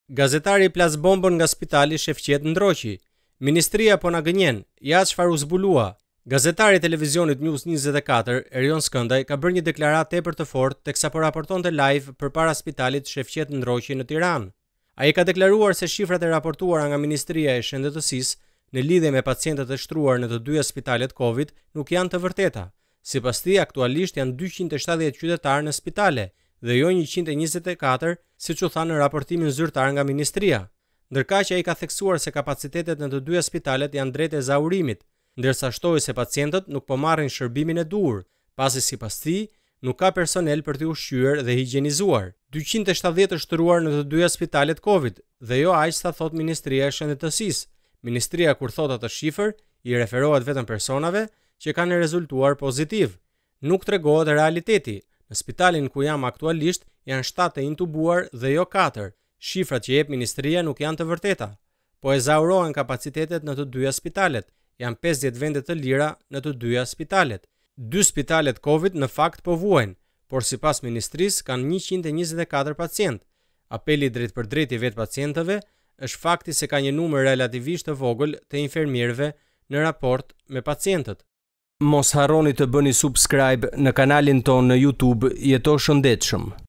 Gazetari plas bombën nga spitali Shefqet Ndroqi. Ministria po na gënjen, ja çfarë u zbulua. Gazetari i televizionit News 24, Erion Skëndaj, ka bërë një deklaratë tepër të fortë teksa po raportonte live përpara spitalit Shefqet Ndroqi në Tiranë. Ai ka deklaruar se shifrat e raportuara nga Ministria e Shëndetësisë në lidhje me pacientët e shtruar në të dyja spitalet Covid nuk janë të vërteta. Sipas tij, aktualisht janë 270 qytetarë në spitale dhe jo 124, siç u tha në raportimin zyrtar nga Ministria. Ndërkaq ai ka theksuar se kapacitetet në të dyja spitalet janë drejt ezaurimit, ndërsa shtoi se pacientët nuk po marrin shërbimin e duhur, pasi sipas tij nuk ka personel për t'i ushqyer dhe higjenizuar. 270 të shtruar në të dyja spitalet Covid dhe jo aq sa thot Ministria e Shëndetësisë. Ministria kur thot atë shifër i referohet vetëm personave që kanë rezultuar pozitiv. Nuk tregohet realiteti. Në spitalin ku jam aktualisht janë 7 të intubuar dhe jo 4. Shifrat që jep Ministria nuk janë të vërteta, po ezaurohen kapacitetet në të dyja spitalet. Janë 50 vende të lira në të dyja spitalet. 2 spitalet Covid në fakt po vuajnë, por sipas Ministrisë kanë 124 pacient. Apeli drejt për drejt i vet pacientëve është fakti se ka një numër relativisht të vogël të infermierëve në raport me pacientët. Mos harroni të bëni subscribe në kanalin tonë në YouTube Jeto Shëndetshëm.